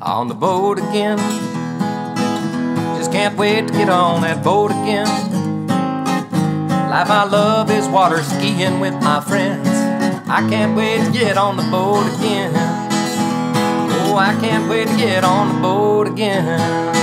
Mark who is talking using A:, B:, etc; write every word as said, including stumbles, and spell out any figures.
A: on the boat again. Just can't wait to get on that boat again. Life I love is water skiing with my friends. I can't wait to get on the boat again. Oh, I can't wait to get on the boat again.